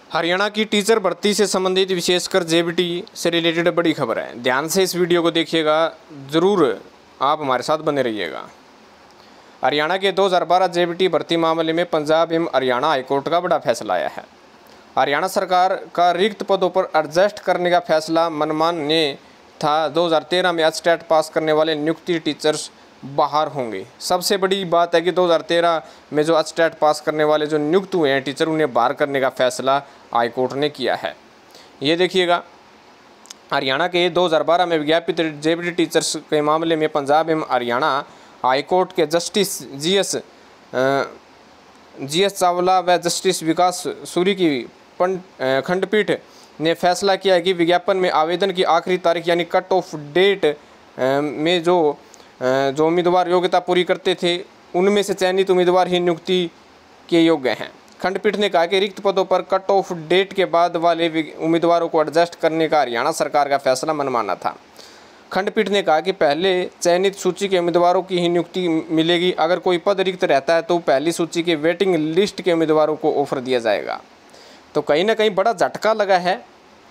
हरियाणा की टीचर भर्ती से संबंधित विशेषकर जेबीटी से रिलेटेड बड़ी खबर है। ध्यान से इस वीडियो को देखिएगा, ज़रूर आप हमारे साथ बने रहिएगा। हरियाणा के 2012 जेबीटी भर्ती मामले में पंजाब एवं हरियाणा हाईकोर्ट का बड़ा फैसला आया है। हरियाणा सरकार का रिक्त पदों पर एडजस्ट करने का फैसला मनमान्य था। 2013 में एचटेट पास करने वाले नियुक्ति टीचर्स बाहर होंगे। सबसे बड़ी बात है कि 2013 में जो एचटेट पास करने वाले जो नियुक्त हुए हैं टीचर, उन्हें बाहर करने का फैसला हाईकोर्ट ने किया है। ये देखिएगा, हरियाणा के 2012 में विज्ञापित जेबीटी टीचर्स के मामले में पंजाब एवं हरियाणा हाईकोर्ट के जस्टिस जीएस चावला व जस्टिस विकास सूरी की खंडपीठ ने फैसला किया है कि विज्ञापन में आवेदन की आखिरी तारीख यानी कट ऑफ डेट में जो उम्मीदवार योग्यता पूरी करते थे, उनमें से चयनित उम्मीदवार ही नियुक्ति के योग्य हैं। खंडपीठ ने कहा कि रिक्त पदों पर कट ऑफ डेट के बाद वाले उम्मीदवारों को एडजस्ट करने का हरियाणा सरकार का फैसला मनमाना था। खंडपीठ ने कहा कि पहले चयनित सूची के उम्मीदवारों की ही नियुक्ति मिलेगी। अगर कोई पद रिक्त रहता है तो पहली सूची के वेटिंग लिस्ट के उम्मीदवारों को ऑफर दिया जाएगा। तो कहीं ना कहीं बड़ा झटका लगा है,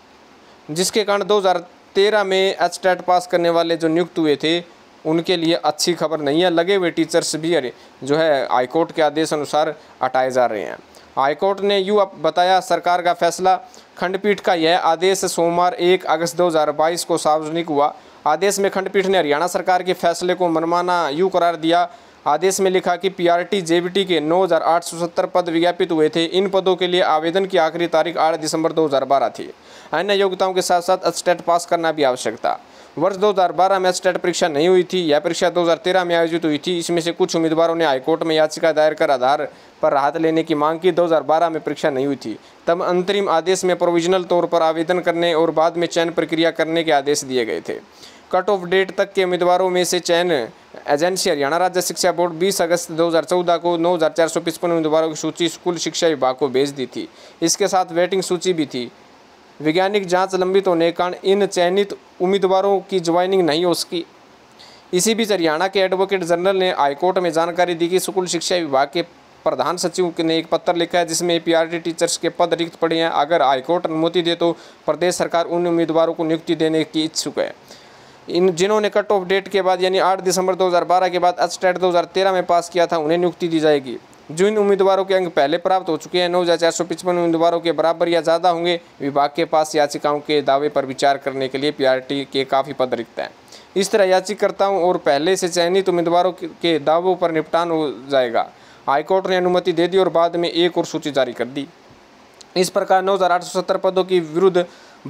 जिसके कारण 2013 में एचटेट पास करने वाले जो नियुक्त हुए थे उनके लिए अच्छी खबर नहीं है। लगे हुए टीचर्स भी जो है हाईकोर्ट के आदेश अनुसार हटाए जा रहे हैं। हाईकोर्ट ने यूँ बताया सरकार का फैसला। खंडपीठ का यह आदेश सोमवार 1 अगस्त 2022 को सार्वजनिक हुआ। आदेश में खंडपीठ ने हरियाणा सरकार के फैसले को मनमाना यूँ करार दिया। आदेश में लिखा कि पीआरटी जेबीटी के 9,870 पद विज्ञापित हुए थे। इन पदों के लिए आवेदन की आखिरी तारीख 8 दिसंबर 2012 थी। अन्य योग्यताओं के साथ साथ एचटेट पास करना भी आवश्यक था। वर्ष 2012 में एचटेट परीक्षा नहीं हुई थी। यह परीक्षा 2013 में आयोजित हुई थी। इसमें से कुछ उम्मीदवारों ने हाईकोर्ट में याचिका दायर कर आधार पर राहत लेने की मांग की। 2012 में परीक्षा नहीं हुई थी, तब अंतरिम आदेश में प्रोविजनल तौर पर आवेदन करने और बाद में चयन प्रक्रिया करने के आदेश दिए गए थे। कट ऑफ डेट तक के उम्मीदवारों में से चयन एजेंसी हरियाणा राज्य शिक्षा बोर्ड 20 अगस्त 2014 को 9,455 उम्मीदवारों की सूची स्कूल शिक्षा विभाग को भेज दी थी। इसके साथ वेटिंग सूची भी थी। वैज्ञानिक जांच लंबित होने के कारण इन चयनित उम्मीदवारों की ज्वाइनिंग नहीं हो सकी। इसी बीच हरियाणा के एडवोकेट जनरल ने हाईकोर्ट में जानकारी दी कि स्कूल शिक्षा विभाग के प्रधान सचिव ने एक पत्र लिखा है जिसमें पीआरटी टीचर्स के पद रिक्त पड़े हैं। अगर हाईकोर्ट अनुमति दे तो प्रदेश सरकार उन उम्मीदवारों को नियुक्ति देने की इच्छुक है। जिन्होंने कट ऑफ डेट के बाद यानी 8 दिसंबर 2012 के बाद एचटेट 2013 में पास किया था, उन्हें नियुक्ति दी जाएगी। जिन उम्मीदवारों के अंक पहले प्राप्त हो चुके हैं 9,455 उम्मीदवारों के बराबर या ज़्यादा होंगे, विभाग के पास याचिकाओं के दावे पर विचार करने के लिए पीआरटी के काफ़ी पद रिक्त हैं। इस तरह याचिकाकर्ताओं और पहले से चयनित उम्मीदवारों के दावों पर निपटान हो जाएगा। हाईकोर्ट ने अनुमति दे दी और बाद में एक और सूची जारी कर दी। इस प्रकार 9,870 पदों के विरुद्ध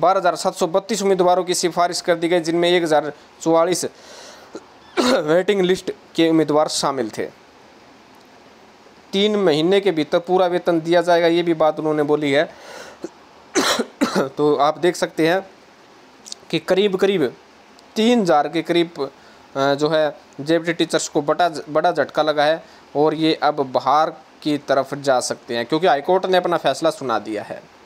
12,732 उम्मीदवारों की सिफारिश कर दी गई, जिनमें 1,044 वेटिंग लिस्ट के उम्मीदवार शामिल थे। 3 महीने के भीतर पूरा वेतन दिया जाएगा, ये भी बात उन्होंने बोली है। तो आप देख सकते हैं कि करीब 3,000 के करीब जो है जेबीटी टीचर्स को बड़ा झटका लगा है और ये अब बाहर की तरफ जा सकते हैं, क्योंकि हाईकोर्ट ने अपना फैसला सुना दिया है।